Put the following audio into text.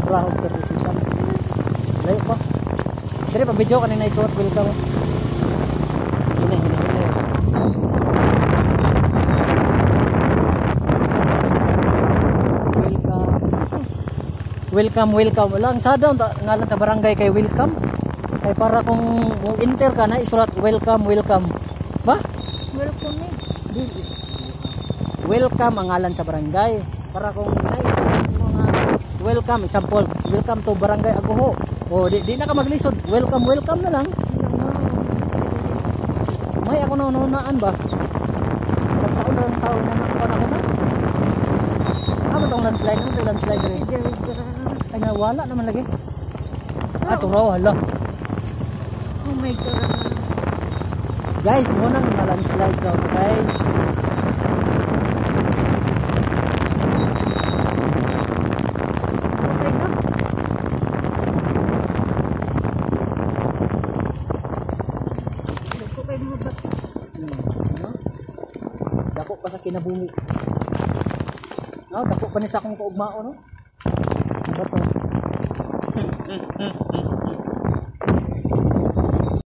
mura og decision. Layo pa. Dire pa video kanina isuot welcome. Hini. Welcome. Lang sa down ngalan ta barangay kay welcome. Kay para kung mo enter ka na isulat welcome. Ba? Welcome ni. Welcome ang ngalan sa barangay. Para kung mga welcome example, welcome to barangay Aguho. O di na ka maglisod. Welcome na lang. May ako nunaan ba? Pag sa unang tao na nakuha na. Ano tong landslide? Ano tong landslide rin? Ay nawala naman lagi. Turaw hala. Oh my god. Guys, muna nga landslide so guys. Dako pa sa kinabuhi. No, dako pa ni sa akong kaugmao no. Ano ba to?